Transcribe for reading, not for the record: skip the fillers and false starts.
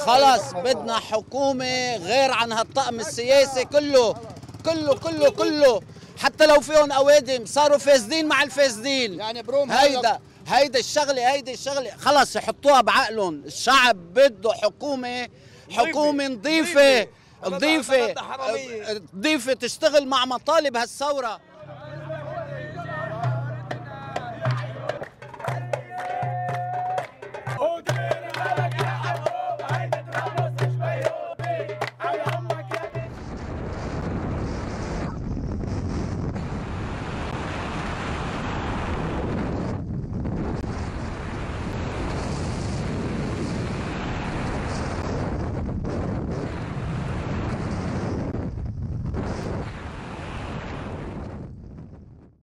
خلص بدنا حكومة غير عن هالطقم السياسي كله كله كله كله. حتى لو فيهم أوادم صاروا فاسدين مع الفاسدين. يعني بروم هيدا الشغلة خلص يحطوها بعقلهم. الشعب بده حكومة نظيفة نظيفة تشتغل مع مطالب هالثورة.